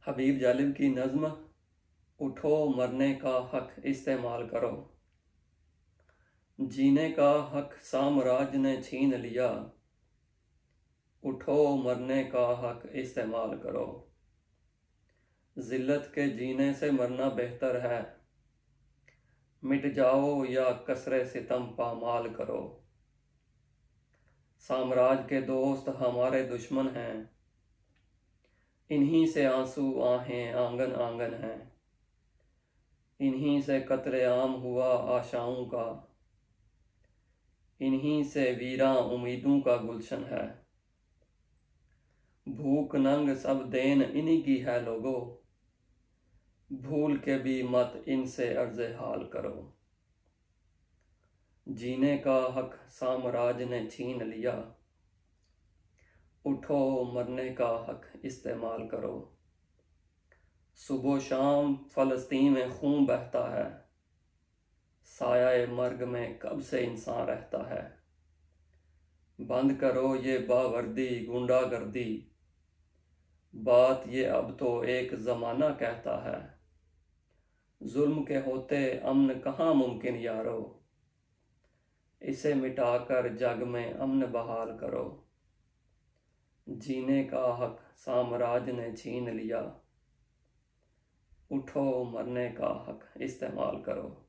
हबीब जालिब की नज़्म उठो मरने का हक इस्तेमाल करो। जीने का हक साम्राज ने छीन लिया, उठो मरने का हक इस्तेमाल करो। ज़िल्लत के जीने से मरना बेहतर है, मिट जाओ या कसरे सितम पामाल करो। साम्राज के दोस्त हमारे दुश्मन हैं, इन्हीं से आंसू आहें आंगन आंगन हैं। इन्हीं से कत्ले आम हुआ आशाओं का, इन्हीं से वीरां उम्मीदों का गुलशन है। भूख नंग सब देन इन्हीं की है लोगो, भूल के भी मत इनसे अर्ज़े हाल करो। जीने का हक साम्राज ने छीन लिया, उठो मरने का हक इस्तेमाल करो। सुबह शाम फ़लस्तीन में खून बहता है, साया मर्ग में कब से इंसान रहता है। बंद करो ये बावर्दी गुंडागर्दी, बात ये अब तो एक ज़माना कहता है। जुल्म के होते अमन कहाँ मुमकिन यारो, इसे मिटाकर जग में अमन बहाल करो। जीने का हक साम्राज ने छीन लिया, उठो मरने का हक इस्तेमाल करो।